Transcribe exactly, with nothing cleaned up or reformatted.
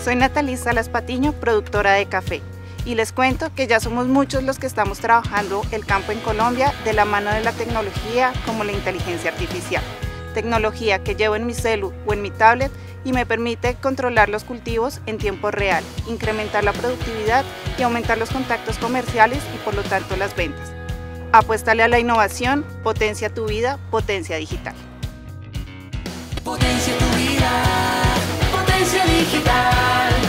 Soy Nathalie Salas Patiño, productora de café, y les cuento que ya somos muchos los que estamos trabajando el campo en Colombia de la mano de la tecnología como la inteligencia artificial. Tecnología que llevo en mi celu o en mi tablet y me permite controlar los cultivos en tiempo real, incrementar la productividad y aumentar los contactos comerciales y por lo tanto las ventas. Apuéstale a la innovación, potencia tu vida, potencia digital. Potencia tu vida, potencia digital.